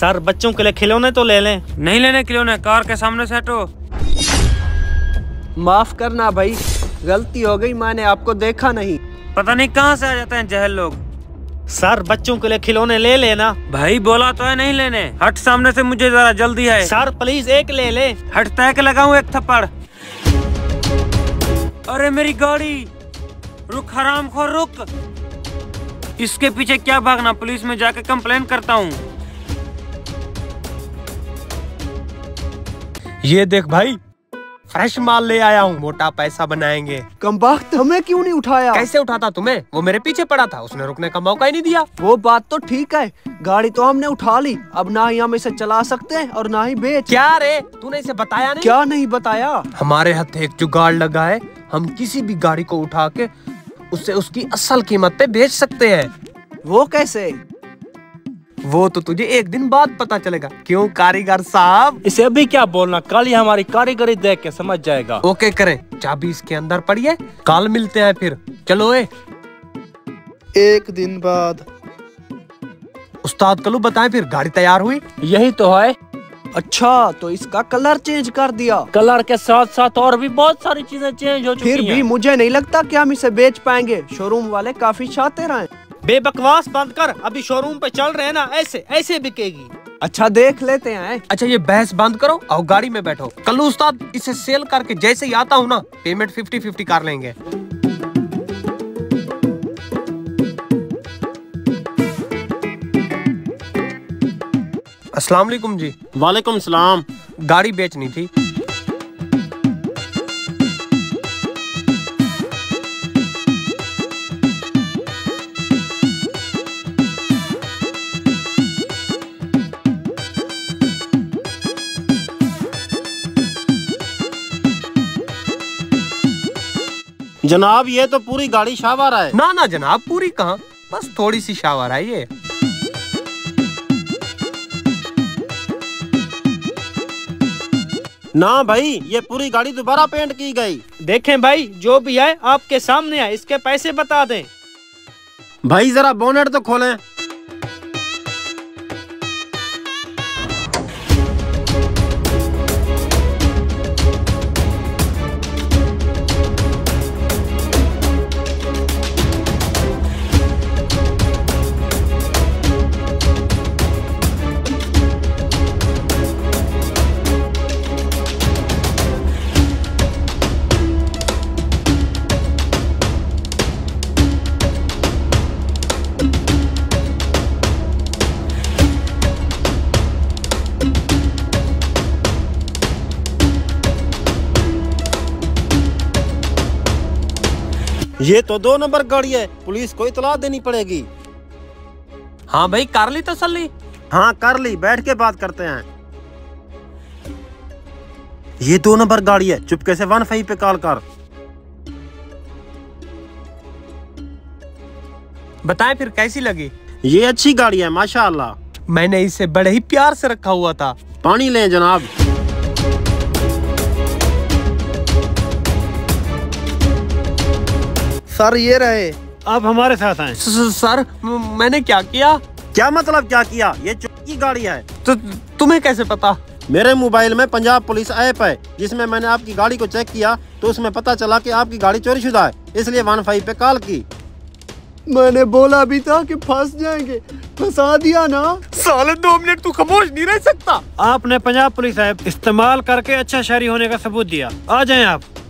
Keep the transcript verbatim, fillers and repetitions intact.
Sir बच्चों के लिए खिलौने तो ले लें। नहीं लेने खिलौने, कार के सामने से हटो। माफ करना भाई, गलती हो गई, मैंने आपको देखा नहीं। पता नहीं कहाँ से आ जाते हैं जहल लोग। सर बच्चों के लिए खिलौने ले लेना। भाई बोला तो है नहीं लेने। हट सामने से, मुझे जरा जल्दी है। सर प्लीज एक ले ले। हट, तय के लगाऊं एक थप्पड़। अरे मेरी गाड़ी, रुक हरामखोर रुक। इसके पीछे क्या भागना, पुलिस में जाके कंप्लेन करता हूँ। ये देख भाई, फ्रेश माल ले आया हूँ, मोटा पैसा बनाएंगे। कम वक्त हमें क्यों नहीं उठाया? कैसे उठाता तुम्हें? वो मेरे पीछे पड़ा था, उसने रुकने का मौका ही नहीं दिया। वो बात तो ठीक है, गाड़ी तो हमने उठा ली, अब ना ही हम इसे चला सकते हैं और ना ही बेच। क्या रे, तूने इसे बताया नहीं? क्या नहीं बताया? हमारे हाथ एक जुगाड़ लगा है, हम किसी भी गाड़ी को उठा के उससे उसकी असल कीमत पे बेच सकते हैं। वो कैसे? वो तो तुझे एक दिन बाद पता चलेगा। क्यों कारीगर साहब? इसे अभी क्या बोलना, कल ही हमारी कारीगरी देख के समझ जाएगा। ओके करें, चाबी इसके अंदर पड़ी है, कल मिलते हैं फिर। चलो ए। एक दिन बाद। उस्ताद कलू बताएं फिर, गाड़ी तैयार हुई? यही तो है। अच्छा, तो इसका कलर चेंज कर दिया? कलर के साथ साथ और भी बहुत सारी चीजें चेंज हो चुकी हैं। फिर भी मुझे नहीं लगता कि हम इसे बेच पाएंगे, शोरूम वाले काफी शातिर हैं। बेबकवास बंद कर, अभी शोरूम पे चल रहे हैं ना, ऐसे ऐसे बिकेगी। अच्छा देख लेते हैं। अच्छा ये बहस बंद करो और गाड़ी में बैठो। कल्लू उस्ताद, इसे सेल करके जैसे ही आता हूँ ना, पेमेंट फिफ्टी फिफ्टी कर लेंगे। अस्सलाम वालेकुम जी। वालेकुम सलाम। गाड़ी बेचनी थी। जनाब ये तो पूरी गाड़ी शावार है। ना ना जनाब, पूरी कहाँ, बस थोड़ी सी शावर है ये। ना भाई, ये पूरी गाड़ी दोबारा पेंट की गई। देखें भाई, जो भी है आपके सामने है, इसके पैसे बता दें। भाई जरा बोनेट तो खोलें। ये तो दो नंबर गाड़ी है, पुलिस को इतला देनी पड़ेगी। हाँ भाई, कर ली तसल्ली? हाँ कर ली, बैठ के बात करते हैं। ये दो नंबर गाड़ी है, चुपके से वन फाइव पे कॉल कर। बताएं फिर कैसी लगी? ये अच्छी गाड़ी है माशाअल्लाह। मैंने इसे बड़े ही प्यार से रखा हुआ था। पानी लें जनाब। सर ये रहे। अब हमारे साथ आए। सर मैंने क्या किया? क्या मतलब क्या किया? ये चोरी की गाड़ी है। तो तुम्हें कैसे पता? मेरे मोबाइल में पंजाब पुलिस ऐप है, जिसमें मैंने आपकी गाड़ी को चेक किया तो उसमें पता चला कि आपकी गाड़ी चोरीशुदा है, इसलिए वन फाइव पे कॉल की। मैंने बोला भी था कि फंस जाएंगे, फंसा दिया ना। साले दो मिनट तू खामोश नहीं रह सकता। आपने पंजाब पुलिस ऐप इस्तेमाल करके अच्छा शहरी होने का सबूत दिया। आ जाएं आप।